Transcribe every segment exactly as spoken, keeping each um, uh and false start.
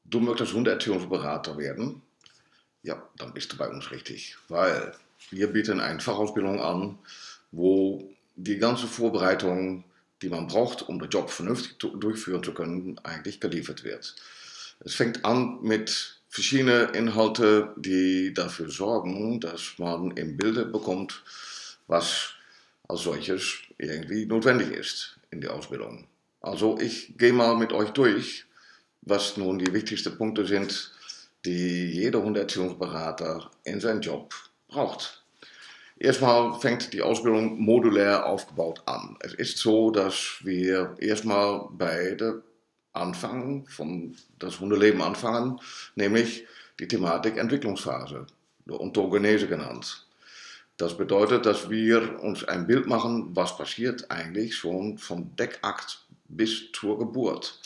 Du möchtest Hundeerziehungsberater werden? Ja, dann bist du bei uns richtig, weil wir bieten eine Fachausbildung an, wo die ganze Vorbereitung, die man braucht, um den Job vernünftig durchführen zu können, eigentlich geliefert wird. Es fängt an mit verschiedenen Inhalten, die dafür sorgen, dass man im Bilde bekommt, was als solches irgendwie notwendig ist in der Ausbildung. Also ich gehe mal mit euch durch, was nun die wichtigsten Punkte sind, die jeder Hundeerziehungsberater in seinem Job braucht. Erstmal fängt die Ausbildung modulär aufgebaut an. Es ist so, dass wir erstmal bei der Anfang von das Hundeleben anfangen, nämlich die Thematik Entwicklungsphase, der Ontogenese genannt. Das bedeutet, dass wir uns ein Bild machen, was passiert eigentlich schon vom Deckakt bis zur Geburt.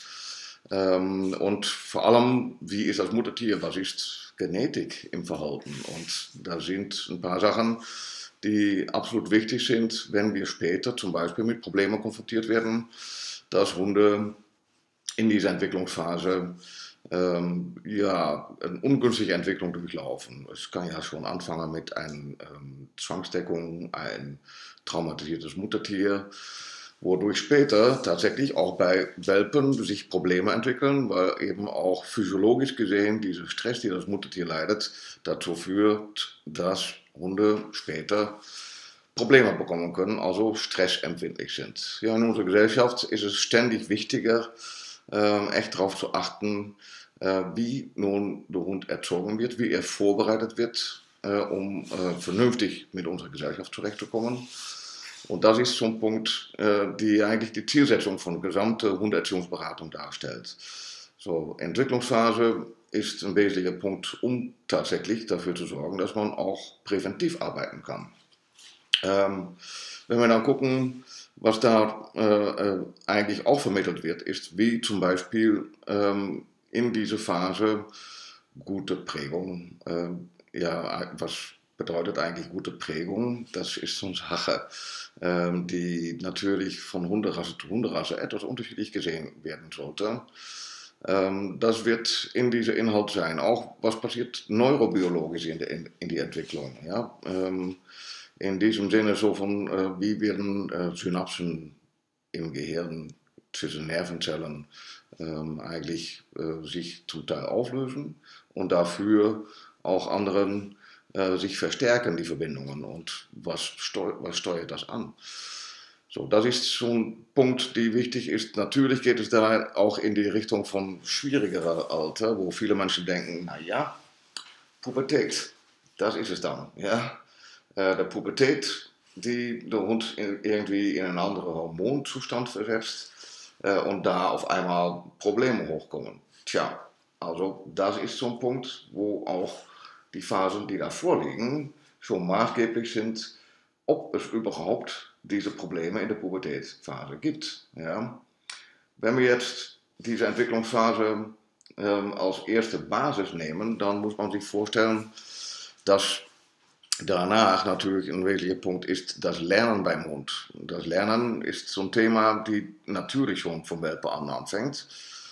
Ähm, und vor allem, wie ist das Muttertier, was ist Genetik im Verhalten? Und da sind ein paar Sachen, die absolut wichtig sind, wenn wir später zum Beispiel mit Problemen konfrontiert werden, dass Hunde in dieser Entwicklungsphase ähm, ja, eine ungünstige Entwicklung durchlaufen. Es kann ja schon anfangen mit einer ähm, Zwangsdeckung, ein traumatisiertes Muttertier, wodurch später tatsächlich auch bei Welpen sich Probleme entwickeln, weil eben auch physiologisch gesehen dieser Stress, den das Muttertier leidet, dazu führt, dass Hunde später Probleme bekommen können, also stressempfindlich sind. Ja, in unserer Gesellschaft ist es ständig wichtiger, äh, echt darauf zu achten, äh, wie nun der Hund erzogen wird, wie er vorbereitet wird, äh, um äh, vernünftig mit unserer Gesellschaft zurechtzukommen. Und das ist so ein Punkt, äh, die eigentlich die Zielsetzung von gesamte Hundeerziehungsberatung darstellt. So, Entwicklungsphase ist ein wesentlicher Punkt, um tatsächlich dafür zu sorgen, dass man auch präventiv arbeiten kann. Ähm, wenn wir dann gucken, was da äh, eigentlich auch vermittelt wird, ist wie zum Beispiel ähm, in dieser Phase gute Prägung. Äh, ja, was bedeutet eigentlich gute Prägung? Das ist so eine Sache, ähm, die natürlich von Hunderasse zu Hunderasse etwas unterschiedlich gesehen werden sollte. Ähm, das wird in diesem Inhalt sein. Auch was passiert neurobiologisch in, de, in, in die Entwicklung. Ja? Ähm, in diesem Sinne so von, äh, wie werden äh, Synapsen im Gehirn zwischen Nervenzellen ähm, eigentlich äh, sich zum Teil auflösen und dafür auch anderen äh, sich verstärken, die Verbindungen. Und was, steu was steuert das an? So, das ist so ein Punkt, der wichtig ist. Natürlich geht es da auch in die Richtung von schwierigerer Alter, wo viele Menschen denken, naja, Pubertät, das ist es dann. Ja? Äh, der Pubertät, die der Hund in, irgendwie in einen anderen Hormonzustand versetzt äh, und da auf einmal Probleme hochkommen. Tja, also das ist so ein Punkt, wo auch die Phasen, die da vorliegen, schon maßgeblich sind, ob es überhaupt diese Probleme in der Pubertätsphase gibt. Ja? Wenn wir jetzt diese Entwicklungsphase ähm, als erste Basis nehmen, dann muss man sich vorstellen, dass danach natürlich ein wesentlicher Punkt ist das Lernen beim Hund. Das Lernen ist so ein Thema, die natürlich schon vom Welpe an anfängt.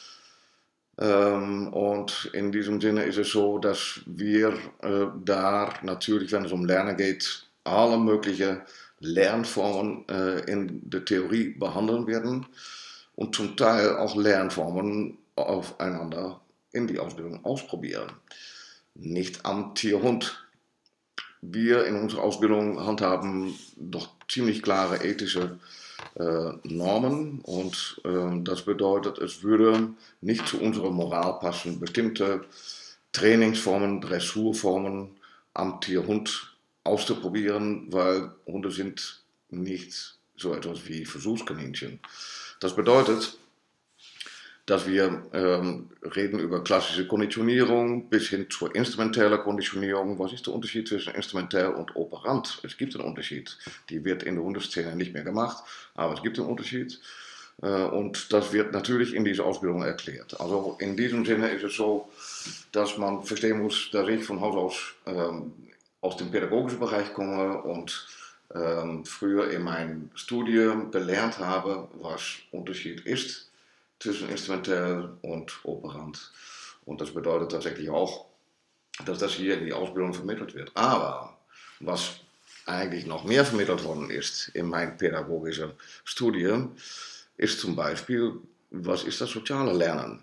Ähm, und in diesem Sinne ist es so, dass wir äh, da natürlich, wenn es um Lernen geht, alle möglichen Lernformen äh, in der Theorie behandeln werden und zum Teil auch Lernformen aufeinander in die Ausbildung ausprobieren. Nicht am Tier-Hund. Wir in unserer Ausbildung handhaben doch ziemlich klare ethische äh, Normen und äh, das bedeutet, es würde nicht zu unserer Moral passen, bestimmte Trainingsformen, Dressurformen am Tier-Hund auszuprobieren, weil Hunde sind nicht so etwas wie Versuchskaninchen. Das bedeutet, dass wir ähm, reden über klassische Konditionierung bis hin zur instrumentellen Konditionierung. Was ist der Unterschied zwischen instrumentell und operant? Es gibt einen Unterschied. Die wird in der Hundeszene nicht mehr gemacht, aber es gibt einen Unterschied. Äh, und das wird natürlich in dieser Ausbildung erklärt. Also in diesem Sinne ist es so, dass man verstehen muss, dass ich von Haus aus ähm, aus dem pädagogischen Bereich komme und ähm, früher in meinem Studium gelernt habe, was Unterschied ist zwischen instrumentell und operant. Und das bedeutet tatsächlich auch, dass das hier in die Ausbildung vermittelt wird. Aber was eigentlich noch mehr vermittelt worden ist in mijn pädagogische Studie, ist zum Beispiel, was ist das soziale Lernen?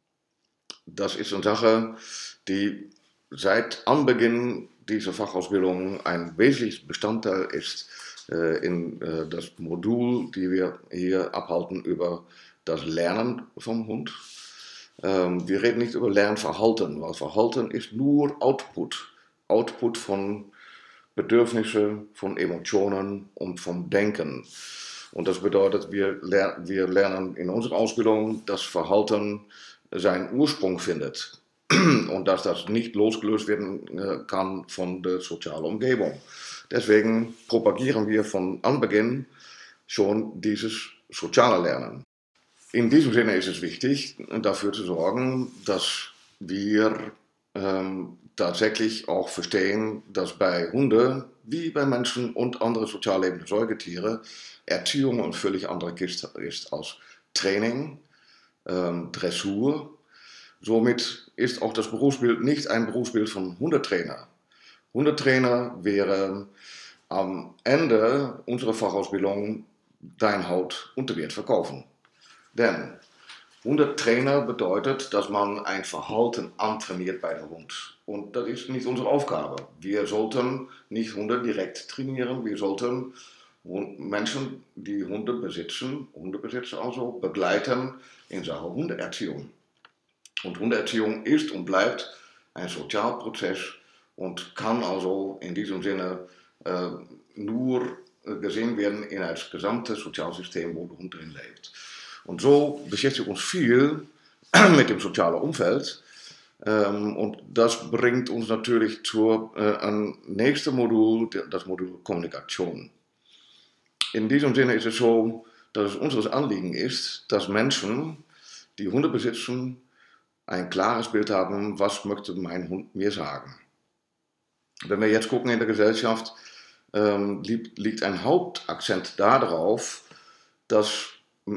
Das ist eine Sache, die seit Anbeginn dieser Fachausbildung ein wesentliches Bestandteil ist äh, in äh, das Modul, die wir hier abhalten über das Lernen vom Hund. Ähm, wir reden nicht über Lernverhalten, weil Verhalten ist nur Output. Output von Bedürfnissen, von Emotionen und vom Denken. Und das bedeutet, wir, ler wir lernen in unserer Ausbildung, dass Verhalten seinen Ursprung findet und dass das nicht losgelöst werden kann von der sozialen Umgebung. Deswegen propagieren wir von Anbeginn schon dieses soziale Lernen. In diesem Sinne ist es wichtig, dafür zu sorgen, dass wir ähm, tatsächlich auch verstehen, dass bei Hunden, wie bei Menschen und anderen sozial lebenden Säugetieren, Erziehung eine völlig andere Kiste ist als Training, ähm, Dressur. Somit ist auch das Berufsbild nicht ein Berufsbild von Hundetrainer. Hundetrainer wäre am Ende unserer Fachausbildung dein Haut und der Wert verkaufen. Denn Hundetrainer bedeutet, dass man ein Verhalten antrainiert bei der Hund. Und das ist nicht unsere Aufgabe. Wir sollten nicht Hunde direkt trainieren, wir sollten Menschen, die Hunde besitzen, Hundebesitzer also, begleiten in Sachen Hundeerziehung. Und Hundeerziehung ist und bleibt ein Sozialprozess und kann also in diesem Sinne äh, nur gesehen werden in das gesamte Sozialsystem, wo der Hund drin lebt. Und so beschäftigt uns viel mit dem sozialen Umfeld. Ähm, und das bringt uns natürlich zu äh, einem nächsten Modul, das Modul Kommunikation. In diesem Sinne ist es so, dass es unser Anliegen ist, dass Menschen, die Hunde besitzen, ein klares Bild haben, was möchte mein Hund mir sagen. Wenn wir jetzt gucken in der Gesellschaft, ähm, liegt, liegt ein Hauptakzent darauf, dass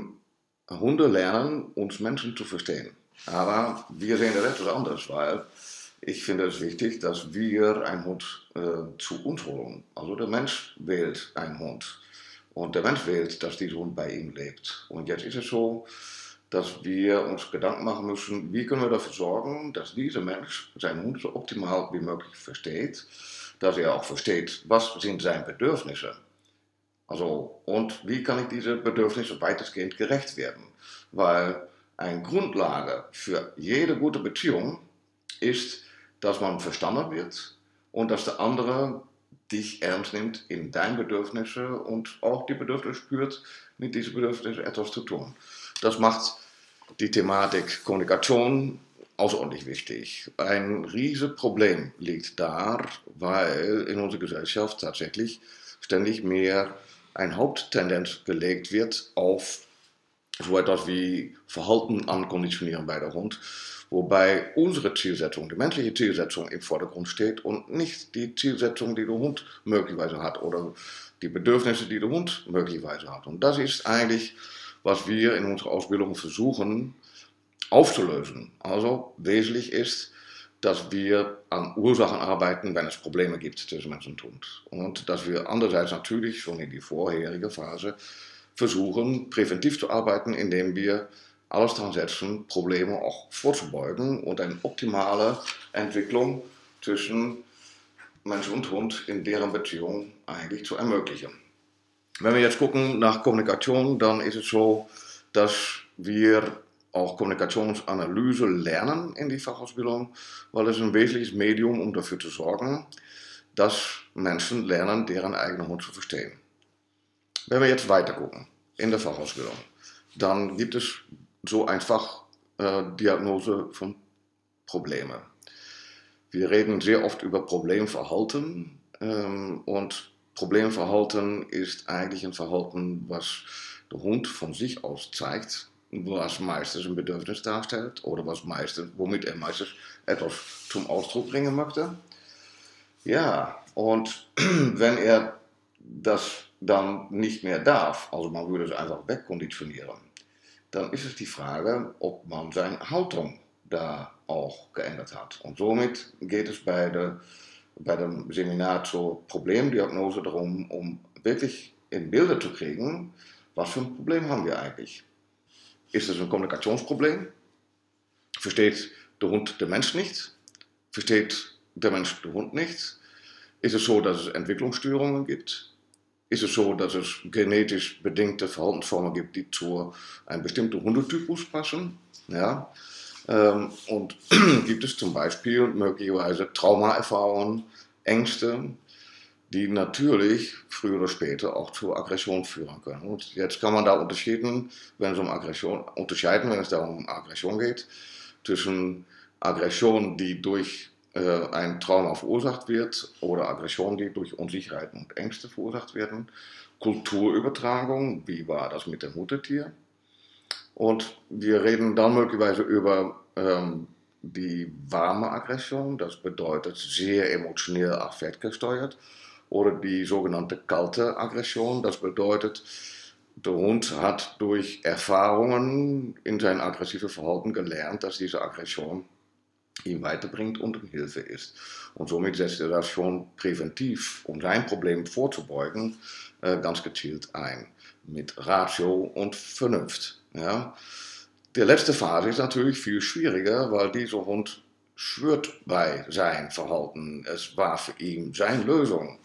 Hunde lernen, uns Menschen zu verstehen. Aber wir sehen das etwas anders, weil ich finde es wichtig, dass wir einen Hund äh, zu uns holen. Also der Mensch wählt einen Hund. Und der Mensch wählt, dass dieser Hund bei ihm lebt. Und jetzt ist es so, dass wir uns Gedanken machen müssen, wie können wir dafür sorgen, dass dieser Mensch seinen Hund so optimal wie möglich versteht, dass er auch versteht, was sind seine Bedürfnisse. Also, und wie kann ich diese Bedürfnisse weitestgehend gerecht werden? Weil eine Grundlage für jede gute Beziehung ist, dass man verstanden wird und dass der andere dich ernst nimmt in deine Bedürfnisse und auch die Bedürfnisse spürt, mit diesen Bedürfnissen etwas zu tun. Das macht die Thematik Kommunikation außerordentlich wichtig. Ein riesiges Problem liegt da, weil in unserer Gesellschaft tatsächlich ständig mehr eine Haupttendenz gelegt wird auf so etwas wie Verhalten ankonditionieren bei der Hund, wobei unsere Zielsetzung, die menschliche Zielsetzung im Vordergrund steht und nicht die Zielsetzung, die der Hund möglicherweise hat oder die Bedürfnisse, die der Hund möglicherweise hat. Und das ist eigentlich, was wir in unserer Ausbildung versuchen aufzulösen. Also wesentlich ist, dass wir an Ursachen arbeiten, wenn es Probleme gibt zwischen Mensch und Hund. Und dass wir andererseits natürlich schon in die vorherige Phase versuchen, präventiv zu arbeiten, indem wir alles daran setzen, Probleme auch vorzubeugen und eine optimale Entwicklung zwischen Mensch und Hund in deren Beziehung eigentlich zu ermöglichen. Wenn wir jetzt gucken nach Kommunikation, dann ist es so, dass wir auch Kommunikationsanalyse lernen in die Fachausbildung, weil es ein wesentliches Medium, um dafür zu sorgen, dass Menschen lernen, deren eigenen Hund zu verstehen. Wenn wir jetzt weiter gucken in der Fachausbildung, dann gibt es so einfach äh, Diagnose von Problemen. Wir reden sehr oft über Problemverhalten ähm, und Problemverhalten ist eigentlich ein Verhalten, was der Hund von sich aus zeigt, was meistens ein Bedürfnis darstellt oder was meistens, womit er meistens etwas zum Ausdruck bringen möchte. Ja, und wenn er das dann nicht mehr darf, also man würde es einfach wegkonditionieren, dann ist es die Frage, ob man seine Haltung da auch geändert hat. Und somit geht es bei, der, bei dem Seminar zur Problemdiagnose darum, um wirklich in Bilder zu kriegen, was für ein Problem haben wir eigentlich. Ist es ein Kommunikationsproblem? Versteht der Hund den Mensch nicht? Versteht der Mensch den Hund nicht? Ist es so, dass es Entwicklungsstörungen gibt? Ist es so, dass es genetisch bedingte Verhaltensformen gibt, die zu einem bestimmten Hundetypus passen? Ja? Ähm, und gibt es zum Beispiel möglicherweise Traumaerfahrungen, Ängste, die natürlich früher oder später auch zur Aggression führen können. Und jetzt kann man da unterscheiden, wenn es um Aggression, unterscheiden, wenn es da um Aggression geht, zwischen Aggression, die durch äh, ein Trauma verursacht wird, oder Aggression, die durch Unsicherheiten und Ängste verursacht werden. Kulturübertragung, wie war das mit dem Muttertier? Und wir reden dann möglicherweise über ähm, die warme Aggression, das bedeutet sehr emotionell affektgesteuert, oder die sogenannte kalte Aggression, das bedeutet, der Hund hat durch Erfahrungen in sein aggressives Verhalten gelernt, dass diese Aggression ihn weiterbringt und um Hilfe ist. Und somit setzt er das schon präventiv, um sein Problem vorzubeugen, äh, ganz gezielt ein, mit Ratio und Vernunft. Ja. Die letzte Phase ist natürlich viel schwieriger, weil dieser Hund schwört bei sein Verhalten. Es war für ihn seine Lösung.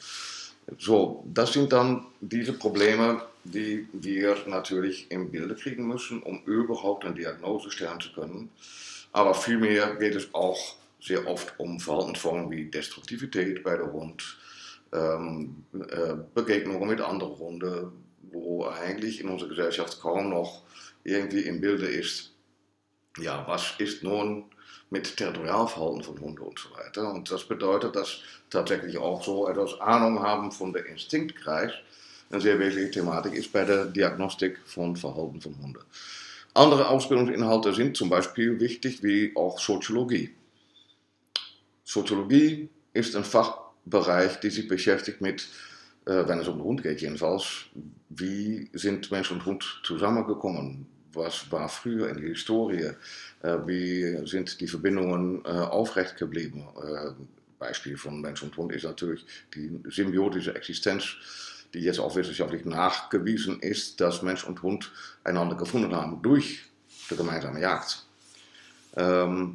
So, das sind dann diese Probleme, die wir natürlich im Bilde kriegen müssen, um überhaupt eine Diagnose stellen zu können. Aber vielmehr geht es auch sehr oft um Verhaltensformen wie Destruktivität bei der Hund, ähm, äh, Begegnungen mit anderen Hunden, wo eigentlich in unserer Gesellschaft kaum noch irgendwie im Bilde ist, ja, was ist nun mit Territorialverhalten von Hunden und so weiter. Und das bedeutet, dass tatsächlich auch so etwas Ahnung haben von der Instinktkreis eine sehr wesentliche Thematik ist bei der Diagnostik von Verhalten von Hunden. Andere Ausbildungsinhalte sind zum Beispiel wichtig, wie auch Soziologie. Soziologie ist ein Fachbereich, der sich beschäftigt mit, äh, wenn es um den Hund geht jedenfalls, wie sind Mensch und Hund zusammengekommen? Was war früher in der Historie? Äh, wie sind die Verbindungen äh, aufrecht geblieben? Äh, Beispiel von Mensch und Hund ist natürlich die symbiotische Existenz, die jetzt auch wissenschaftlich nachgewiesen ist, dass Mensch und Hund einander gefunden haben durch die gemeinsame Jagd. Ähm,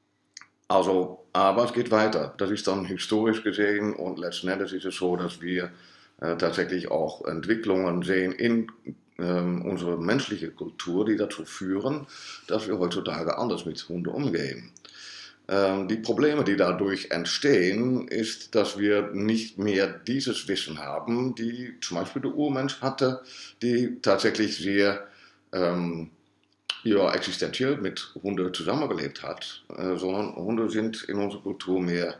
also, aber es geht weiter. Das ist dann historisch gesehen und letzten Endes ist es so, dass wir äh, tatsächlich auch Entwicklungen sehen in ähm, unserer menschlichen Kultur, die dazu führen, dass wir heutzutage anders mit Hunden umgehen. Die Probleme, die dadurch entstehen, ist, dass wir nicht mehr dieses Wissen haben, die zum Beispiel der Urmensch hatte, die tatsächlich sehr ähm, ja, existenziell mit Hunden zusammengelebt hat, äh, sondern Hunde sind in unserer Kultur mehr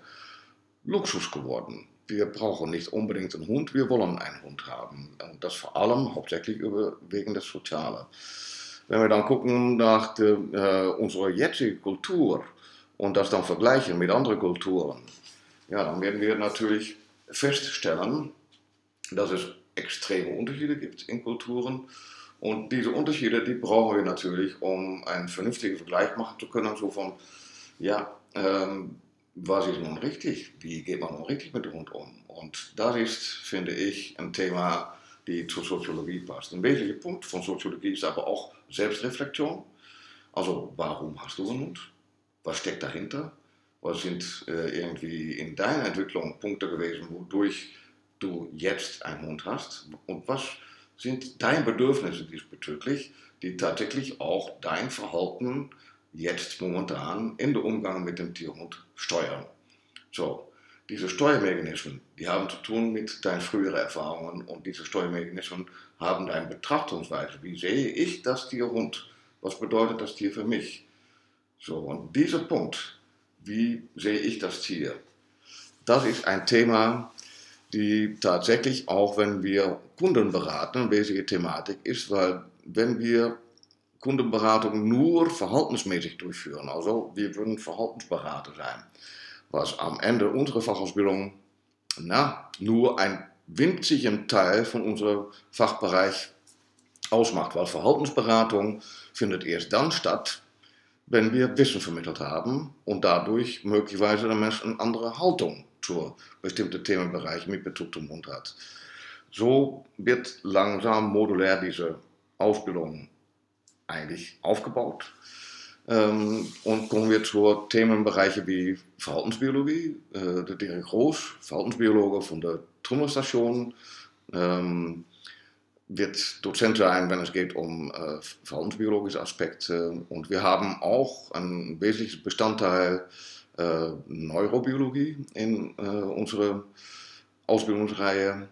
Luxus geworden. Wir brauchen nicht unbedingt einen Hund, wir wollen einen Hund haben. Und das vor allem hauptsächlich über, wegen des Sozialen. Wenn wir dann gucken nach der, äh, unserer jetzigen Kultur, und das dann vergleichen mit anderen Kulturen, ja, dann werden wir natürlich feststellen, dass es extreme Unterschiede gibt in Kulturen. Und diese Unterschiede, die brauchen wir natürlich, um einen vernünftigen Vergleich machen zu können, so von, ja, ähm, was ist nun richtig? Wie geht man nun richtig mit dem Hund um? Und das ist, finde ich, ein Thema, die zur Soziologie passt. Ein wesentlicher Punkt von Soziologie ist aber auch Selbstreflexion. Also, warum hast du einen Hund? Was steckt dahinter? Was sind äh, irgendwie in deiner Entwicklung Punkte gewesen, wodurch du jetzt einen Hund hast? Und was sind deine Bedürfnisse diesbezüglich, die tatsächlich auch dein Verhalten jetzt momentan in der Umgang mit dem Tierhund steuern? So, diese Steuermechanismen, die haben zu tun mit deinen früheren Erfahrungen und diese Steuermechanismen haben deine Betrachtungsweise. Wie sehe ich das Tierhund? Was bedeutet das Tier für mich? So, und dieser Punkt, wie sehe ich das Tier, das ist ein Thema, die tatsächlich auch, wenn wir Kunden beraten, eine wesentliche Thematik ist, weil wenn wir Kundenberatung nur verhaltensmäßig durchführen, also wir würden Verhaltensberater sein, was am Ende unserer Fachausbildung na, nur ein winzigen Teil von unserem Fachbereich ausmacht, weil Verhaltensberatung findet erst dann statt, wenn wir Wissen vermittelt haben und dadurch möglicherweise der Mensch eine andere Haltung zu bestimmten Themenbereichen mit Bezug zum Hund hat. So wird langsam modulär diese Ausbildung eigentlich aufgebaut. Ähm, und kommen wir zu Themenbereichen wie Verhaltensbiologie. Äh, der Dirk Groß, Verhaltensbiologe von der Trümmerstation, ähm, wird Dozent sein, wenn es geht um äh, verhaltensbiologische Aspekte. Und wir haben auch ein wesentliches Bestandteil äh, Neurobiologie in äh, unserer Ausbildungsreihe.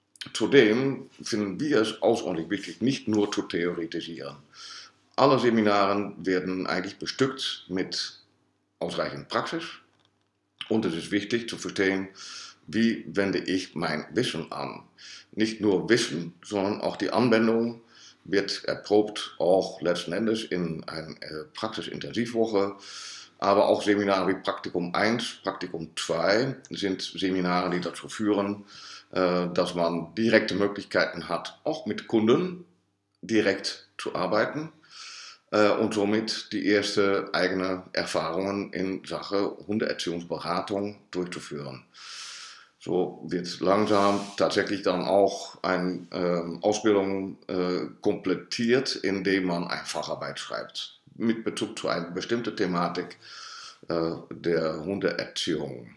Zudem finden wir es außerordentlich wichtig, nicht nur zu theoretisieren. Alle Seminare werden eigentlich bestückt mit ausreichend Praxis. Und es ist wichtig zu verstehen, wie wende ich mein Wissen an. Nicht nur Wissen, sondern auch die Anwendung wird erprobt, auch letzten Endes in einer Praxisintensivwoche. Aber auch Seminare wie Praktikum eins, Praktikum zwei sind Seminare, die dazu führen, dass man direkte Möglichkeiten hat, auch mit Kunden direkt zu arbeiten und somit die ersten eigenen Erfahrungen in Sache Hundeerziehungsberatung durchzuführen. So wird langsam tatsächlich dann auch eine äh, Ausbildung äh, komplettiert, indem man eine Facharbeit schreibt, mit Bezug zu einer bestimmten Thematik äh, der Hundeerziehung.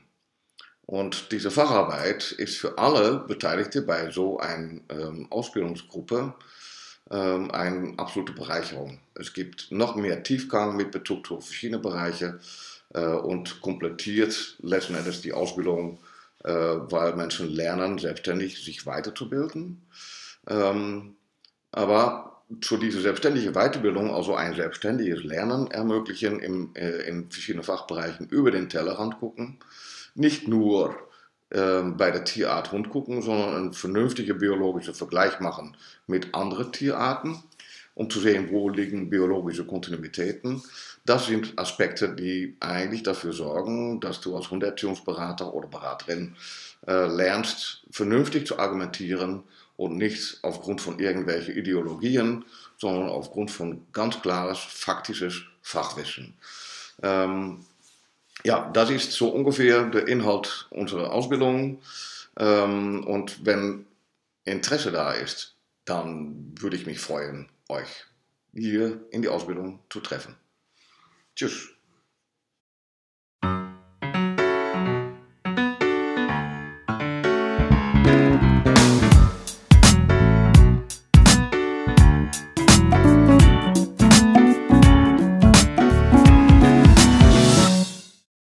Und diese Facharbeit ist für alle Beteiligten bei so einer ähm, Ausbildungsgruppe ähm, eine absolute Bereicherung. Es gibt noch mehr Tiefgang mit Bezug zu verschiedenen Bereichen äh, und komplettiert letzten Endes die Ausbildung, äh, weil Menschen lernen, selbstständig sich weiterzubilden. Ähm, aber zu dieser selbstständigen Weiterbildung, also ein selbstständiges Lernen ermöglichen im, äh, in verschiedenen Fachbereichen über den Tellerrand gucken. Nicht nur äh, bei der Tierart Hund gucken, sondern einen vernünftigen biologischen Vergleich machen mit anderen Tierarten, um zu sehen, wo liegen biologische Kontinuitäten. Das sind Aspekte, die eigentlich dafür sorgen, dass du als Hundeerziehungsberater oder Beraterin äh, lernst, vernünftig zu argumentieren und nicht aufgrund von irgendwelchen Ideologien, sondern aufgrund von ganz klares, faktisches Fachwissen. Ähm, Ja, das ist so ungefähr der Inhalt unserer Ausbildung. Ähm, und wenn Interesse da ist, dann würde ich mich freuen, euch hier in die Ausbildung zu treffen. Tschüss.